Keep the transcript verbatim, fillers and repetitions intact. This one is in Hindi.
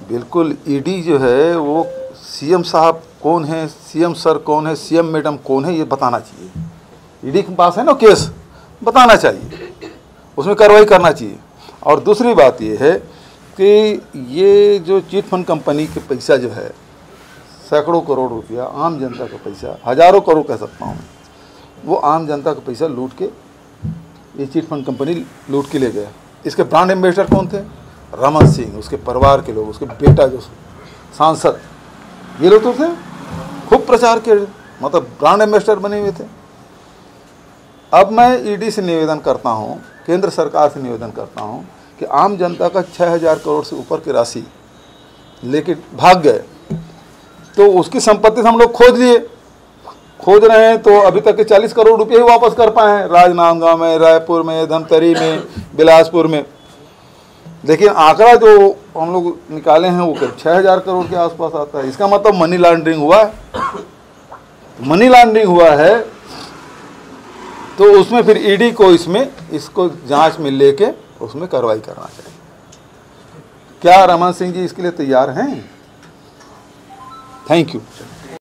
बिल्कुल, ईडी जो है वो सीएम साहब कौन है, सीएम सर कौन है, सीएम मैडम कौन है, ये बताना चाहिए। ईडी के पास है ना केस, बताना चाहिए, उसमें कार्रवाई करना चाहिए। और दूसरी बात ये है कि ये जो चिट फंड कंपनी के पैसा जो है, सैकड़ों करोड़ रुपया आम जनता का पैसा, हजारों करोड़ कह सकता हूँ, वो आम जनता का पैसा लूट के ये चिट फंड कंपनी लूट के ले गया। इसके ब्रांड एम्बेसडर कौन थे? रमन सिंह, उसके परिवार के लोग, उसके बेटा जो सांसद, ये लोग तो थे, खूब प्रचार के मतलब ब्रांड एम्बेसडर बने हुए थे। अब मैं ईडी से निवेदन करता हूँ, केंद्र सरकार से निवेदन करता हूँ कि आम जनता का छः हज़ार करोड़ से ऊपर की राशि लेके भाग गए, तो उसकी संपत्ति से हम लोग खोज लिए, खोज रहे हैं, तो अभी तक के चालीस करोड़ रुपये ही वापस कर पाए हैं, राजनांदगांव में, रायपुर में, धमतरी में, बिलासपुर में। लेकिन आंकड़ा जो हम लोग निकाले हैं वो करीब छः हज़ार करोड़ के आसपास आता है। इसका मतलब मनी लॉन्ड्रिंग हुआ है, मनी लॉन्ड्रिंग हुआ है। तो उसमें फिर ईडी को इसमें इसको जांच में लेके उसमें कार्रवाई करना चाहिए। क्या रमन सिंह जी इसके लिए तैयार हैं? Thank you.